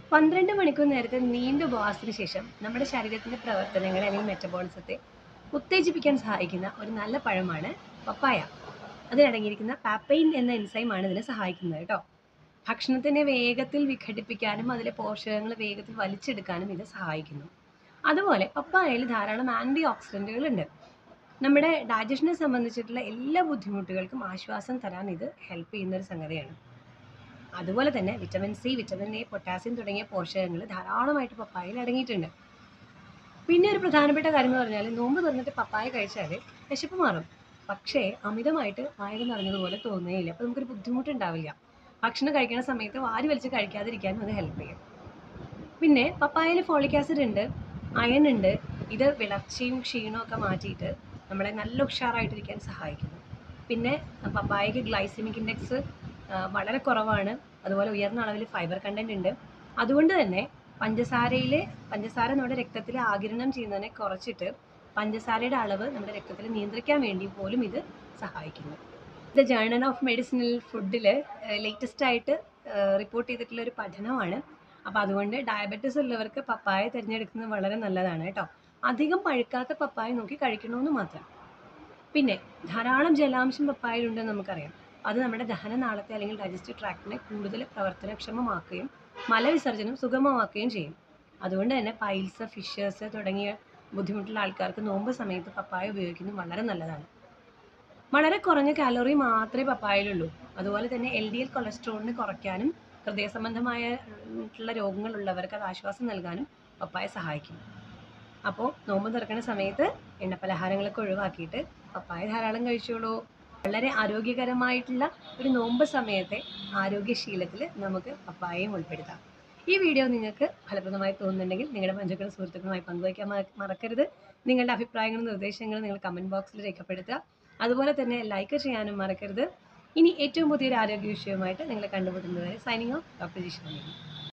12 മണിക്കൂർ നേരത്തെ നീണ്ട ഉപവാസത്തിന് ശേഷം നമ്മുടെ ശരീരത്തിന്റെ പ്രവർത്തനങ്ങളെ അല്ലെങ്കിൽ മെറ്റബോളിസത്തെ ഉത്തേജിപ്പിക്കാൻ സഹായിക്കുന്ന ഒരു നല്ല പഴമാണ് പപ്പായ. അതിലടങ്ങിയിരിക്കുന്ന പാപ്പൈൻ എന്ന എൻസൈമാണ് ഇതിനെ സഹായിക്കുന്നത് കേട്ടോ. ഭക്ഷണത്തിനെ വേഗത്തിൽ വിഘടിപ്പിക്കാനും അതിലെ പോഷകങ്ങൾ വേഗത്തിൽ വലിച്ചെടുക്കാനും ഇത് സഹായിക്കുന്നു. അതുപോലെ പപ്പായയിൽ ധാരാളം ആൻറ്റി ഓക്സിഡൻറ്റുകൾ ഉണ്ട്. നമ്മുടെ ഡൈജഷനെ സംബന്ധിച്ചിട്ടുള്ള എല്ലാ ബുദ്ധിമുട്ടുകൾക്കും ആശ്വാസം തരാൻ ഇത് ഹെൽപ്പ് ചെയ്യുന്ന ഒരു സംഗതിയാണ്. അതുപോലെ തന്നെ vitamin C, vitamin A, potassium തുടങ്ങിയ പോഷകങ്ങൾ ധാരാളമായിട്ട് പപ്പായയിൽ അടങ്ങിയിട്ടുണ്ട്. പിന്നെ ഒരു പ്രധാനപ്പെട്ട കാര്യം എന്ന് പറഞ്ഞാൽ നോമ്പ് തുറന്നിട്ട് പപ്പായ കഴിച്ചാൽ വിശപ്പ് മാറും. പക്ഷേ അമിതമായിട്ട് വയറ് നിറഞ്ഞതുപോലെ തോന്നുകയില്ല. അപ്പോൾ നമുക്കൊരു ബുദ്ധിമുട്ടുണ്ടാവില്ല. ഭക്ഷണം കഴിക്കുന്ന സമയത്ത് വാരി വലിച്ച് കഴിക്കാതിരിക്കാനും അത് ഹെൽപ്പ് ചെയ്യും. പിന്നെ പപ്പായയിൽ ഫോളിക് ആസിഡ് ഉണ്ട്, അയൺ ഉണ്ട്. ഇത് വിളർച്ചയും ക്ഷീണവും ഒക്കെ മാറ്റിയിട്ട് നമ്മളെ നല്ല ഉഷാറായിട്ടിരിക്കാൻ സഹായിക്കുന്നു. പിന്നെ പപ്പായയ്ക്ക് ഗ്ലൈസിമിക് ഇൻഡെക്സ് വളരെ കുറവാണ്. അതുപോലെ ഉയർന്ന അളവിൽ ഫൈബർ കണ്ടന്റ് ഉണ്ട്. അതുകൊണ്ട് തന്നെ പഞ്ചസാര നമ്മുടെ രക്തത്തിൽ ആഗിരണം ചെയ്യുന്നതിനെ കുറച്ചിട്ട് പഞ്ചസാരയുടെ അളവ് നമ്മുടെ രക്തത്തിൽ നിയന്ത്രിക്കാൻ വേണ്ടി പോലും ഇത് സഹായിക്കുന്നു. ദ ജേർണൽ ഓഫ് മെഡിസിനൽ ഫുഡിൽ ലേറ്റസ്റ്റ് ആയിട്ട് റിപ്പോർട്ട് ചെയ്തിട്ടുള്ള ഒരു പഠനമാണ്. അപ്പോൾ അതുകൊണ്ട് ഡയബറ്റീസ് ഉള്ളവർക്ക് പപ്പായ തിരഞ്ഞെടുക്കുന്നത് വളരെ നല്ലതാണ് കേട്ടോ. അധികം പഴുക്കാത്ത പപ്പായ നോക്കി കഴിക്കണമെന്ന് മാത്രം. പിന്നെ ധാരാളം ജലാംശം പപ്പായയിലുണ്ടെന്ന് നമുക്കറിയാം. അത് നമ്മുടെ ദഹനനാളത്തെ അല്ലെങ്കിൽ ഡൈജസ്റ്റീവ് ട്രാക്റ്റിനെ കൂടുതൽ പ്രവർത്തനക്ഷമമാക്കുകയും മലവിസർജനം സുഗമമാക്കുകയും ചെയ്യും. അതുകൊണ്ട് തന്നെ പൈൽസ്, ഫിഷേഴ്സ് തുടങ്ങിയ ബുദ്ധിമുട്ടുള്ള ആൾക്കാർക്ക് നോമ്പ് സമയത്ത് പപ്പായ ഉപയോഗിക്കുന്നത് വളരെ നല്ലതാണ്. വളരെ കുറഞ്ഞ കാലറി മാത്രമേ പപ്പായയിലുള്ളൂ. അതുപോലെ തന്നെ LDL കൊളസ്ട്രോളിന് കുറയ്ക്കാനും ഹൃദയ സംബന്ധമായിട്ടുള്ള രോഗങ്ങളുള്ളവർക്ക് അത് ആശ്വാസം നൽകാനും പപ്പായ സഹായിക്കും. അപ്പോൾ നോമ്പ് തുറക്കുന്ന സമയത്ത് എണ്ണപ്പലഹാരങ്ങളൊക്കെ ഒഴിവാക്കിയിട്ട് പപ്പായ ധാരാളം കഴിച്ചോളൂ. വളരെ ആരോഗ്യകരമായിട്ടുള്ള ഒരു നോമ്പ് സമയത്തെ ആരോഗ്യശീലത്തിൽ നമുക്ക് പപ്പായയും ഉൾപ്പെടുത്താം. ഈ വീഡിയോ നിങ്ങൾക്ക് ഫലപ്രദമായി തോന്നുന്നുണ്ടെങ്കിൽ നിങ്ങളുടെ ബന്ധുക്കളും സുഹൃത്തുക്കളുമായി പങ്കുവയ്ക്കാൻ മറക്കരുത്. നിങ്ങളുടെ അഭിപ്രായങ്ങളും നിർദ്ദേശങ്ങളും നിങ്ങൾ കമൻറ്റ് ബോക്സിൽ രേഖപ്പെടുത്തുക. അതുപോലെ തന്നെ ലൈക്ക് ചെയ്യാനും മറക്കരുത്. ഇനി ഏറ്റവും പുതിയൊരു ആരോഗ്യ വിഷയവുമായിട്ട് നിങ്ങളെ കണ്ടുമുട്ടുന്നതുവരെ സൈനിങ് ഓഫ് ഡോക്ടർ ജിഷാമരി.